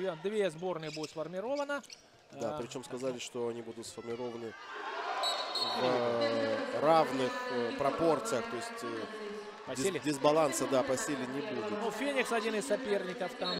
чемпион. Две сборные будут сформировано. Да, причем сказали, что они будут сформированы в равных пропорциях, то есть дисбаланса, да, по силе не будет. Ну, Феникс один из соперников там.